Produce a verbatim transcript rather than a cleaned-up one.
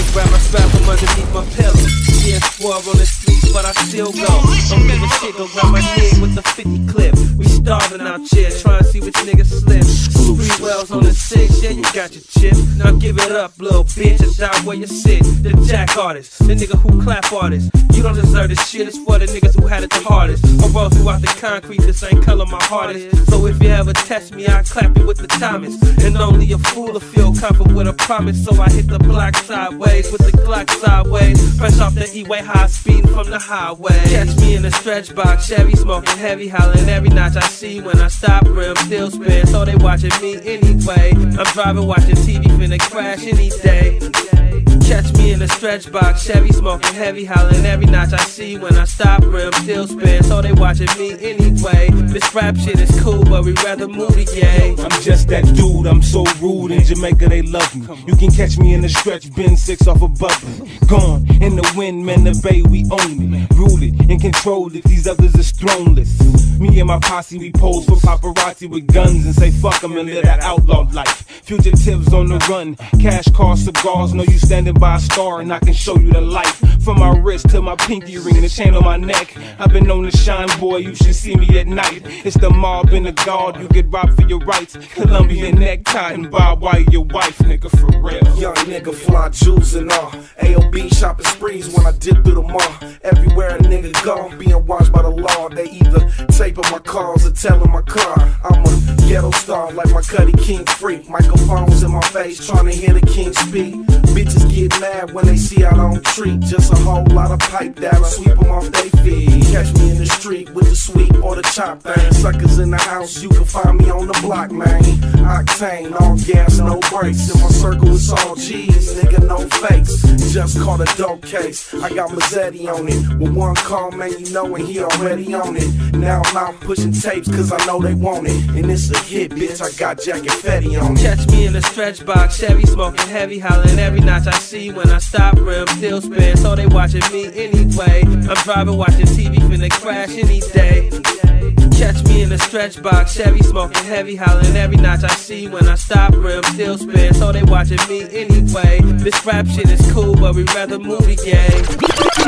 grab my strap from underneath my pillow. Yeah, swore on the streets, but I still go. Don't give a shit, go grab my nigga with the fifty clip. We starving out here, trying to see which niggas slip. Three wells on the six, yeah, you got your chip. Now give it up, little bitch, and die where you sit. The jack artist, the nigga who clap artist. You don't deserve this shit, it's for the niggas who had it the hardest. I roll throughout the concrete, this ain't color my heart is. So if you ever test me, I clap you with the Thomas. And only a fool will feel comfort with a promise. So I hit the block sideways with the Glock sideways. Fresh off the E-way, high speeding from the highway. Catch me in a stretch box, Chevy smoking heavy, hollering every notch I see. When I stop, rim still spin, so they watching me anyway. I'm driving, watching T V, finna crash any day. Catch me in a stretch box, Chevy smoking heavy, hollering every notch I see. When I stop, rim still spin, so they watching me anyway. This rap shit is cool, but we rather movie gay. I'm just that dude, I'm so rude. In Jamaica they love me. You can catch me in the stretch bin, six off a button. Gone in the wind, man, the bay, we own it. Rule it and control it, these others is throneless. Me and my posse, we pose for paparazzi with guns and say fuck them and live that outlaw life. Fugitives on the run, cash cars, cigars. Know you standing by a star and I can show you the light. From my wrist to my pinky ring, the chain on my neck. I've been known to shine, boy, you should see me at night. It's the mob and the guard, you get robbed for your rights. Colombian necktie and barbed wire your wife, nigga, for real. Young nigga fly jewels and all. A O B shopping sprees when I dip through the mall. Everywhere a nigga go, being watched by the law. They either taping my calls or telling my car. I'm a ghetto star like my Cuddy King freak. Microphones in my face, trying to hear the king speak. Bitches get mad when they see I don't treat. Just a whole lot of pipe that I sweep them off they feet. Catch me in the street with the sweep or the chop thing. Suckers in the house, you can find me on the block, man. Octane, all gas, no brakes. In my circle it's all G's, nigga, no fakes. Just caught a dope case, I got Mazzetti on it. With one call, man, you know and he already on it. Now I'm out pushing tapes cause I know they want it. And it's a hit, bitch, I got Jacka Fetty on it. Catch me in a stretch box, Chevy smoking heavy, hollering every notch I see. When I stop, rim still spin, so they watching me anyway. I'm driving, watching T V, finna crash any day. Catch me in a stretch box, Chevy smoking heavy, hollering every notch I see. When I stop, rim still spin, so they watching me anyway. This rap shit is cool, but we rather movie gay.